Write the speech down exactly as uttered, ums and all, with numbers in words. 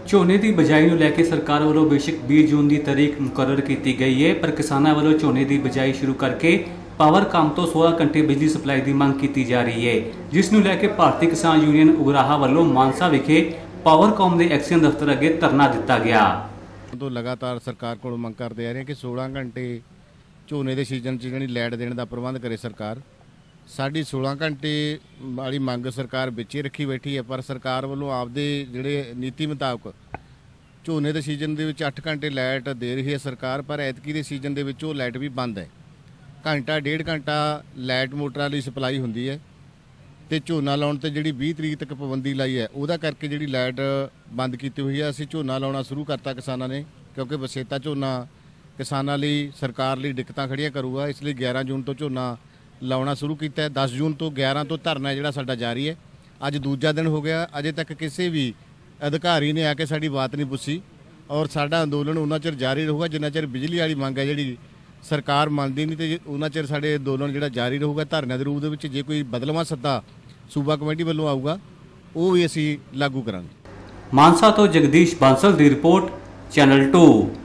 ਝੋਨੇ ਦੀ ਬਿਜਾਈ ਨੂੰ ਲੈ ਕੇ ਸਰਕਾਰ ਵੱਲੋਂ ਬੇਸ਼ੱਕ ਵੀਹ ਜੂਨ ਦੀ ਤਾਰੀਖ ਮੁਕਰਰ ਕੀਤੀ ਗਈ ਹੈ, ਪਰ ਕਿਸਾਨਾਂ ਵੱਲੋਂ ਝੋਨੇ ਦੀ ਬਿਜਾਈ ਸ਼ੁਰੂ ਕਰਕੇ ਪਾਵਰਕਾਮ ਤੋਂ सोलह ਘੰਟੇ ਬਿਜਲੀ ਸਪਲਾਈ ਦੀ ਮੰਗ ਕੀਤੀ ਜਾ ਰਹੀ ਹੈ, ਜਿਸ ਨੂੰ ਲੈ ਕੇ ਭਾਰਤੀ ਕਿਸਾਨ ਯੂਨੀਅਨ ਉਗਰਾਹਾ ਵੱਲੋਂ ਮਾਨਸਾ ਵਿਖੇ ਪਾਵਰਕਾਮ ਦੇ ਐਕਸੀਅਨ ਦਫ਼ਤਰ ਅੱਗੇ ਧਰਨਾ ਦਿੱਤਾ ਗਿਆ। ਤੋਂ ਲਗਾਤਾਰ ਸਰਕਾਰ ਕੋਲੋਂ ਮੰਗ ਕਰਦੇ ਆ ਰਹੇ ਕਿ सोलह ਘੰਟੇ ਝੋਨੇ ਦੇ ਸੀਜ਼ਨ 'ਚ ਜਿਹੜੀ ਲਾਈਟ ਦੇਣ ਦਾ ਪ੍ਰਬੰਧ ਕਰੇ सरकार। ਸਾਡੀ सोलह ਘੰਟੇ ਵਾਲੀ ਮੰਗ ਸਰਕਾਰ ਵਿੱਚ ਹੀ ਰੱਖੀ ਬੈਠੀ ਹੈ, ਪਰ ਸਰਕਾਰ ਵੱਲੋਂ ਆਪਦੇ ਜਿਹੜੇ ਨੀਤੀ ਮੁਤਾਬਕ ਝੋਨੇ ਦੇ ਸੀਜ਼ਨ ਦੇ ਵਿੱਚ ਅੱਠ ਘੰਟੇ ਲਾਈਟ ਦੇ ਰਹੀ ਹੈ ਸਰਕਾਰ, ਪਰ ਐਤਕੀ ਦੇ ਸੀਜ਼ਨ ਦੇ ਵਿੱਚ ਉਹ ਲਾਈਟ ਵੀ ਬੰਦ ਹੈ। ਘੰਟਾ ਡੇਢ ਘੰਟਾ ਲਾਈਟ ਮੋਟਰਾਂ ਲਈ ਸਪਲਾਈ ਹੁੰਦੀ ਹੈ ਤੇ ਝੋਨਾ ਲਾਉਣ ਤੇ ਜਿਹੜੀ ਵੀਹ ਤਰੀਕ ਤੱਕ ਪਾਬੰਦੀ ਲਾਈ ਹੈ, ਉਹਦਾ ਕਰਕੇ ਜਿਹੜੀ ਲਾਈਟ ਬੰਦ ਕੀਤੀ ਹੋਈ ਹੈ। ਅਸੀਂ ਝੋਨਾ ਲਾਉਣਾ ਸ਼ੁਰੂ ਕਰਤਾ ਕਿਸਾਨਾਂ ਨੇ, ਕਿਉਂਕਿ ਵਸੇਤਾ ਝੋਨਾ ਕਿਸਾਨਾਂ ਲਈ ਸਰਕਾਰ ਲਈ ਦਿੱਕਤਾਂ ਖੜੀਆਂ ਕਰੂਗਾ, ਇਸ ਲਈ ਗਿਆਰਾਂ ਜੂਨ ਤੋਂ ਝੋਨਾ ਲਾਉਣਾ ਸ਼ੁਰੂ ਕੀਤਾ ਹੈ। दस जून ਤੋਂ ਗਿਆਰਾਂ ਤੋਂ ਧਰਨਾ ਜਿਹੜਾ ਸਾਡਾ ਜਾਰੀ ਹੈ। ਅੱਜ ਦੂਜਾ ਦਿਨ ਹੋ ਗਿਆ, ਅਜੇ ਤੱਕ ਕਿਸੇ ਵੀ ਅਧਿਕਾਰੀ ਨੇ ਆ ਕੇ ਸਾਡੀ ਬਾਤ ਨਹੀਂ ਪੁੱਛੀ ਔਰ ਸਾਡਾ ਅੰਦੋਲਨ ਉਹਨਾਂ ਚਿਰ ਜਾਰੀ ਰਹੂਗਾ ਜਿੰਨਾ ਚਿਰ ਬਿਜਲੀ ਵਾਲੀ ਮੰਗ ਹੈ ਜਿਹੜੀ ਸਰਕਾਰ ਮੰਨਦੀ ਨਹੀਂ, ਤੇ ਉਹਨਾਂ ਚਿਰ ਸਾਡੇ ਅੰਦੋਲਨ ਜਿਹੜਾ ਜਾਰੀ ਰਹੂਗਾ ਧਰਨੇ ਦੇ ਰੂਪ ਦੇ ਵਿੱਚ। ਜੇ ਕੋਈ ਬਦਲਵਾਂ ਸੱਦਾ ਸੂਬਾ ਕਮੇਟੀ ਵੱਲੋਂ ਆਊਗਾ ਉਹ ਵੀ ਅਸੀਂ ਲਾਗੂ ਕਰਾਂਗੇ। ਮਾਨਸਾ ਤੋਂ ਜਗਦੀਸ਼ ਬਾਂਸਲ ਦੀ ਰਿਪੋਰਟ, ਚੈਨਲ टू।